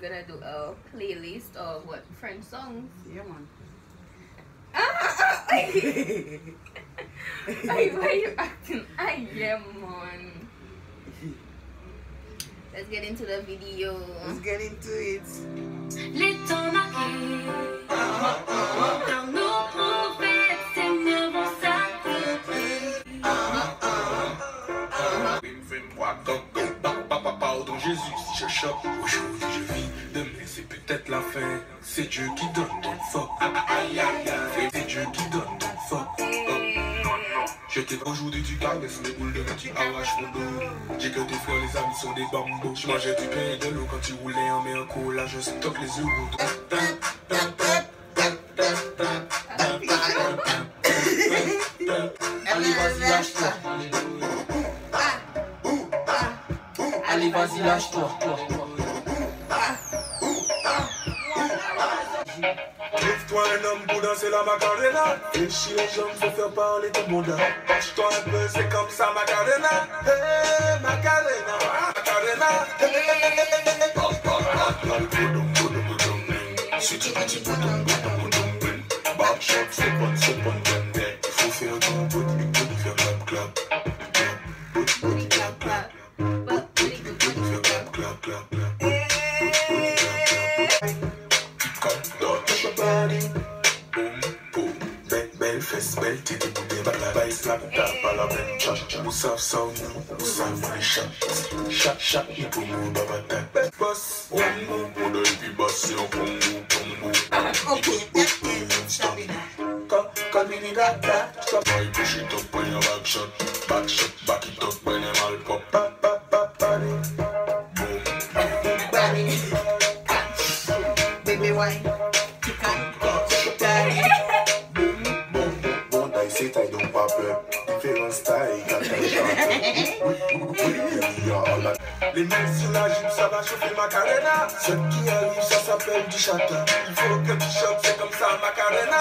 gonna do a playlist of what French songs. Yeah, man. Why you acting? Yeah, man. Let's get into the video. Let's get into it. Les temps marqués, dans nos prophètes, Seigneur, vont s'accomplir. Pardon Jésus, si je choque, aujourd'hui je vis, demain c'est peut-être la fin. C'est Dieu qui donne donc fuck. Aïe aïe aïe, c'est Dieu qui donne donc fuck. J'étais aujourd'hui du caresse, les boules de vin qui arrachent mon dos. J'ai que des frères, les amis sont des bambos. Je mangeais du pain et de l'eau quand tu roulais en mer cola. Je stocke les euros. Allez, vas-y, lâche-toi. Allez, vas-y, lâche-toi. Trouve-toi un homme pour danser la Macarena. Fléchis les jambes, faut faire parler ton monde. Penche-toi un peu, c'est comme ça Macarena. Hey, Macarena, Macarena. Si tu dis bouton, backshot, c'est bon, il faut faire ton bout, il faut faire clap, clap. Booty clap clap. Booty clap clap. Belle fesse, belle tête, boudet, bala, slap, tap, bala, ben, cha, ou savent ça ou non, ou savent les chats, chat, il pour nous, babata, boss, one move, pour le vie, boss, c'est un combo. Okay, stop it. Call me that. Stop, I push it up when you back shot, back it up when you all pop, body, boom, Body. Baby, wine. You can't go. Daddy. bon, I say I don't pop up, différents styles, quand t'as chanté, les mains sur la jupe, ça va chauffer Macarena. Ce qui arrive, ça s'appelle du chata. Il faut que tu chantes, c'est comme ça Macarena.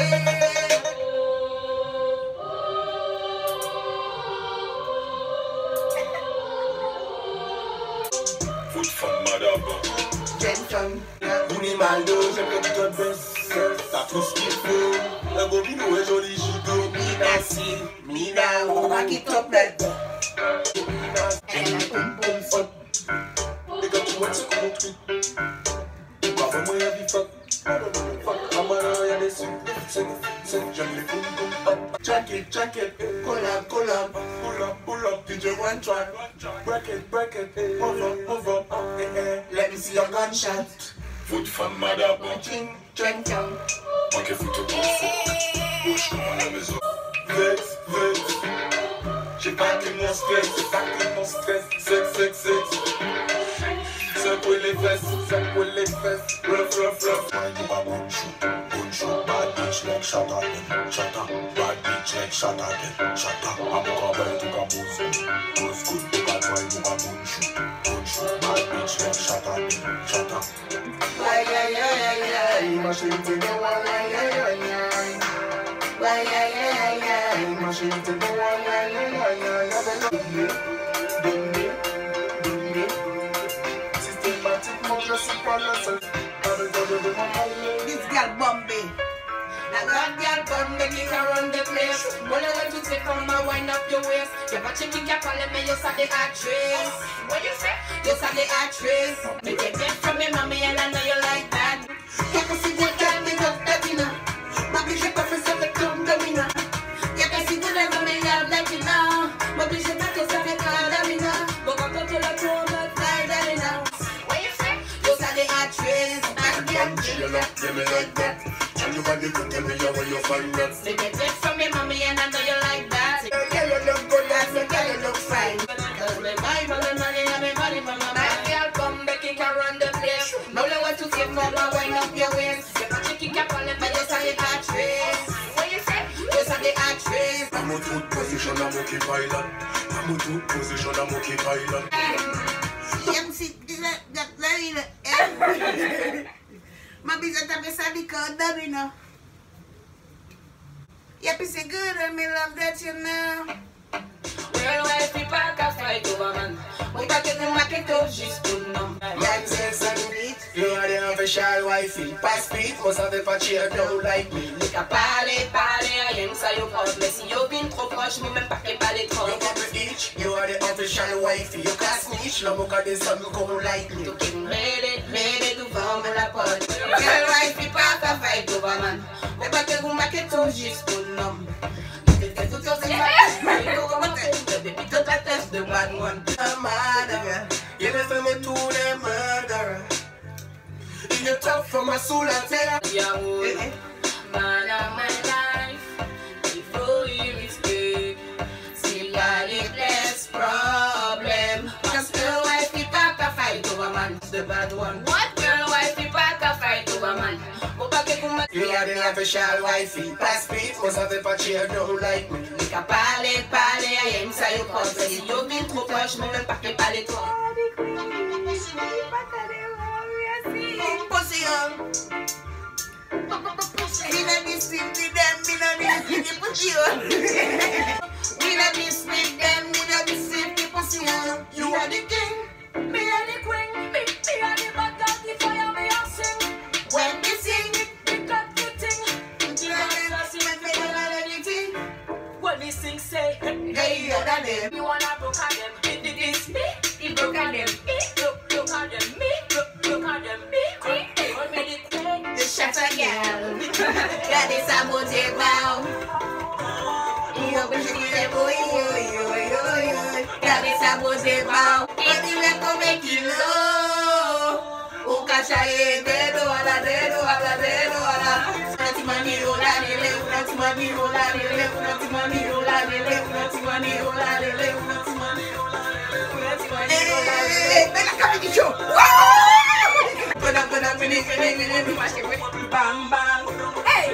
Foot femme madame, Jenton. Unimaldo, j'aime que tu te baisses. T'as tout ce qu'il faut. Un beau binou et joli gigot. Mina, back it up like that. Et quand tu vois, c'est comme un truc. Parfois, moi, y'a des fuck. I'm a des j'aime les boum boum. Jack it, collab, pull up, DJ one track. Break it, move up, Let me see your gunshot. Foot femme madame. Jenton. Manquez foot au bon fou. Bouge comme à la maison. Vex. J'ai pas que mon stress, sex. Secouez les fesses, rough. Why you a bonjour, bad bitch like shut up, bad bitch like shut up. I'm a boy to come goes good, you got why you a bonjour, bad bitch like shut up. My shit to the wall, my shit to the wall, This girl Bombay. Now that girl Bombay, kick around the place. What I want to take from my wind up your waist. You're watching me, you're calling me, you're the actress. What you say? You're the actress. Me get it from me, mommy, and I know you like that. You can see the girl, me love that, you know. Baby, je peux faire ça avec ton domina. You can see the love, me love that, you know. Baby, je peux faire ça avec ton domina. But quand on te la trouve, like that, you know. What you say? You're the actress. Yeah, me like that. And you body good, tell me where you find that. Me get it from me, mommy, and I know you like that. Girl, you look good, that's me, girl, you look fine. Cause me buy from the money, and me money from my mind. Girl, come back, kick around the place. Now I want to take for my wind up your waist. You got to kick up on it, but you're the actress. What you say? You're the actress. I'm a good position, I'm okay pilot. MC, that line. Ma bisa tapi sadi kau dah bina. Yeah, it's good and me love that you know. Worldwide people can fight over man. We back in the market of just to know. Yeah, it's a beat. official wifey. Pass speed, must have a cheer, don't like me. Qu'à parler, rien que ça y compte. Mais si yo vin trop proche, moi même pas qu'à parler trop. You got the itch, you are the official wifey. You can't snitch, no more cause the sun come like me. Tu qui m'aide devant me la porte. Girl wifey, pas ta fight over man. Mais pas que vous marquez tout juste pour l'homme. Tout ça c'est pas. Depuis toute la tête de bad one. A murderer, you listen me to the murderer. You tough from my soul, I tell you. Man of my life, before you mistake, still got it less problem. Cause girl wife, you pack a fight over man, the bad one. What? Girl wife, you pack a fight over man. You are the official wifey. Pass speed, must have a cheer, don't like me. Qu'à parler, rien que ça y compte. Si yo vin trop proche, moi même pas qu'à parler trop. Pussy on. We not be split with them, we not be split the pussy on. We not be split them, we not be split the pussy on. You are the king, Me are the queen, me are the bad dog, the fire me a sing. when we sing. We got the thing, You are the king, when we sing say, hey, you're the name. you wanna broke at them, this me, he broke at them, look at them, me, look at them, me, on me the thing. The shatter girl. Got this sabotage now. Yo, but you get a boy, yo. Got this sabotage now. But you let go make it low. O cachaê, dedo, ala. Unati mani rola lele, unati mani rola lele, unati mani rola lele, unati mani rola lele, unati mani rola lele, unati mani rola lele. Bella capito show. Bam bam. Hey!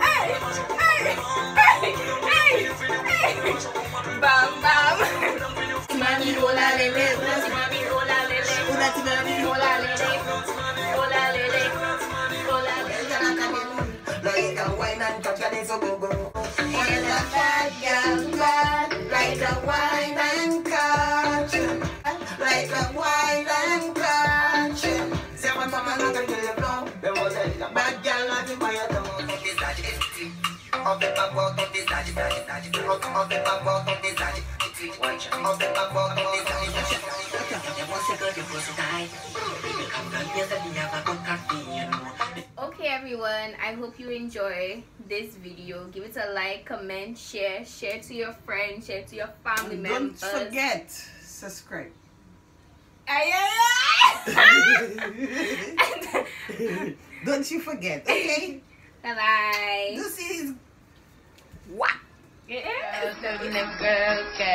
Bam bam! Mani rola lele, unati mani rola lele, unati mani rola lele, rola lele, rola lele. Like a wine and touch and it's a go go. And a bad girl, bad, like a wine and catch, like a wine and catch. Say my mama not a girl blow. Bad girl not in my head. On fait pas voir ton visage, on fait pas voir ton visage, on fait pas voir ton visage. Okay everyone, I hope you enjoy this video. Give it a like, comment, share to your friends, share to your family members. Don't forget, subscribe. Don't you forget, okay? Bye bye. This is What? Yeah.